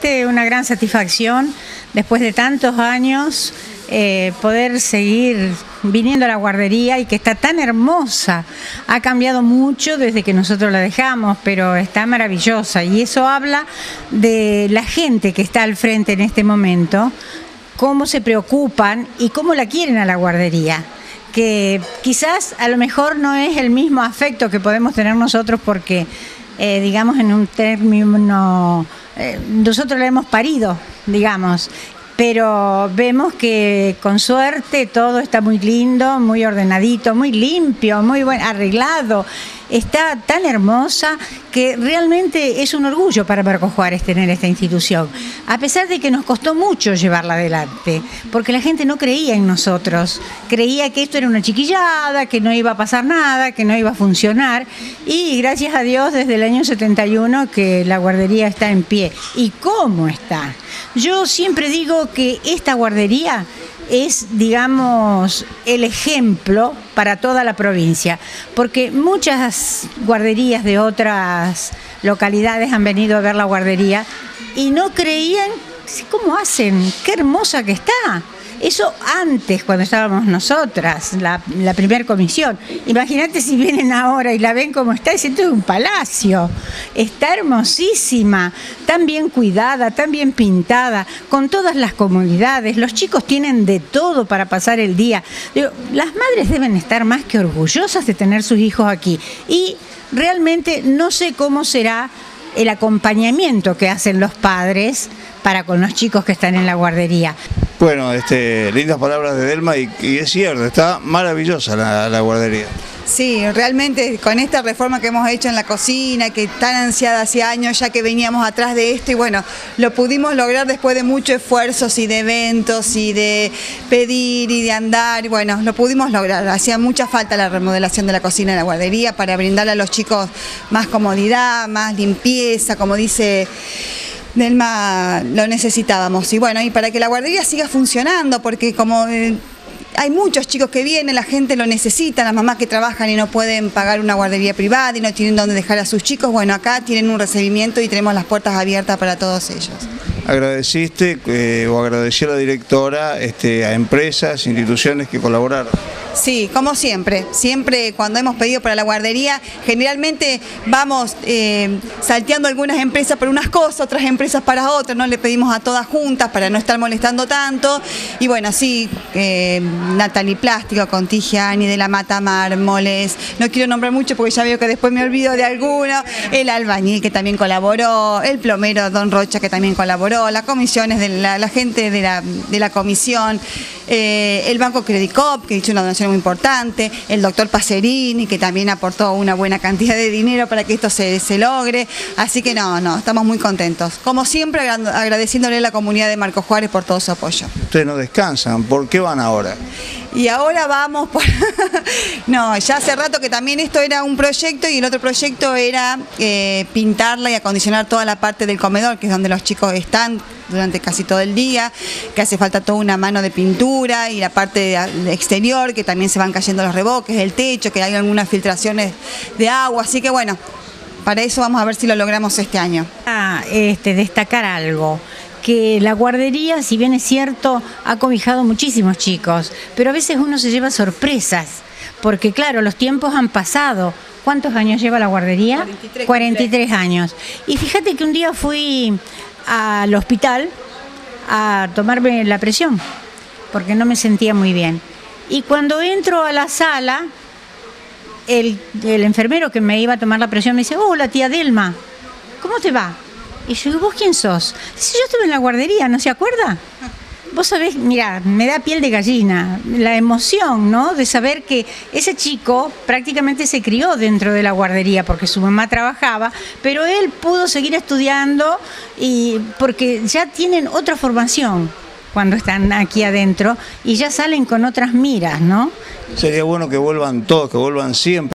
realmente una gran satisfacción después de tantos años poder seguir viniendo a la guardería y que está tan hermosa. Ha cambiado mucho desde que nosotros la dejamos, pero está maravillosa y eso habla de la gente que está al frente en este momento, cómo se preocupan y cómo la quieren a la guardería. Que quizás a lo mejor no es el mismo afecto que podemos tener nosotros porque, digamos, en un término, nosotros la hemos parido, digamos, pero vemos que con suerte todo está muy lindo, muy ordenadito, muy limpio, muy buen, arreglado. Está tan hermosa que realmente es un orgullo para Marcos Juárez tener esta institución, a pesar de que nos costó mucho llevarla adelante, porque la gente no creía en nosotros, creía que esto era una chiquillada, que no iba a pasar nada, que no iba a funcionar, y gracias a Dios desde el año 71 que la guardería está en pie. ¿Y cómo está? Yo siempre digo que esta guardería es, digamos, el ejemplo para toda la provincia, porque muchas guarderías de otras localidades han venido a ver la guardería y no creían cómo hacen, qué hermosa que está. Eso antes, cuando estábamos nosotras, la primera comisión. Imagínate si vienen ahora y la ven como está, esto es un palacio. Está hermosísima, tan bien cuidada, tan bien pintada, con todas las comodidades. Los chicos tienen de todo para pasar el día. Digo, las madres deben estar más que orgullosas de tener sus hijos aquí. Y realmente no sé cómo será el acompañamiento que hacen los padres para con los chicos que están en la guardería. Bueno, lindas palabras de Delma y es cierto, está maravillosa la guardería. Sí, realmente con esta reforma que hemos hecho en la cocina, que tan ansiada hace años ya que veníamos atrás de esto y bueno, lo pudimos lograr después de muchos esfuerzos y de eventos y de pedir y de andar y bueno, lo pudimos lograr. Hacía mucha falta la remodelación de la cocina en la guardería para brindarle a los chicos más comodidad, más limpieza, como dice Delma, lo necesitábamos. Y bueno, y para que la guardería siga funcionando, porque como hay muchos chicos que vienen, la gente lo necesita, las mamás que trabajan y no pueden pagar una guardería privada y no tienen dónde dejar a sus chicos, bueno, acá tienen un recibimiento y tenemos las puertas abiertas para todos ellos. ¿Agradeciste o agradeció a la directora a empresas, instituciones que colaboraron? Sí, como siempre cuando hemos pedido para la guardería, generalmente vamos salteando algunas empresas por unas cosas, otras empresas para otras, no le pedimos a todas juntas para no estar molestando tanto, y bueno, sí, Natalie Plástico, Contigiani, de la Mata Mármoles, no quiero nombrar mucho porque ya veo que después me olvido de alguno, el albañil que también colaboró, el plomero Don Rocha que también colaboró, las comisiones de la gente de la comisión, el Banco Credit Coop, que hizo una donación muy importante, el doctor Pacerini, que también aportó una buena cantidad de dinero para que esto se logre, así que no, estamos muy contentos. Como siempre, agradeciéndole a la comunidad de Marcos Juárez por todo su apoyo. Ustedes no descansan, ¿por qué van ahora? Y ahora vamos por... No, ya hace rato que también esto era un proyecto y el otro proyecto era pintarla y acondicionar toda la parte del comedor, que es donde los chicos están durante casi todo el día, que hace falta toda una mano de pintura y la parte exterior, que también se van cayendo los revoques, el techo, que hay algunas filtraciones de agua, así que bueno, para eso vamos a ver si lo logramos este año. Destacar algo. Que la guardería, si bien es cierto, ha cobijado muchísimos chicos, pero a veces uno se lleva sorpresas, porque claro, los tiempos han pasado. ¿Cuántos años lleva la guardería? 43 años. Y fíjate que un día fui al hospital a tomarme la presión, porque no me sentía muy bien. Y cuando entro a la sala, el enfermero que me iba a tomar la presión me dice: hola tía Delma, ¿cómo te va? Y yo digo: ¿vos quién sos? Dice: yo estuve en la guardería, ¿no se acuerda? Vos sabés, mirá, me da piel de gallina, la emoción, ¿no? De saber que ese chico prácticamente se crió dentro de la guardería porque su mamá trabajaba, pero él pudo seguir estudiando y porque ya tienen otra formación cuando están aquí adentro y ya salen con otras miras, ¿no? Sería bueno que vuelvan todos, que vuelvan siempre.